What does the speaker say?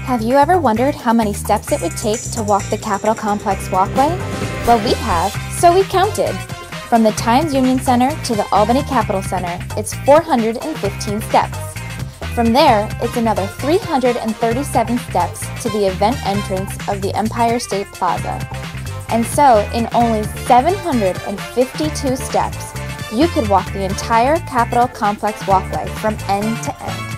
Have you ever wondered how many steps it would take to walk the Capitol Complex walkway? Well, we have, so we counted. From the Times Union Center to the Albany Capitol Center, it's 415 steps. From there, it's another 337 steps to the event entrance of the Empire State Plaza. And so, in only 752 steps, you could walk the entire Capitol Complex walkway from end to end.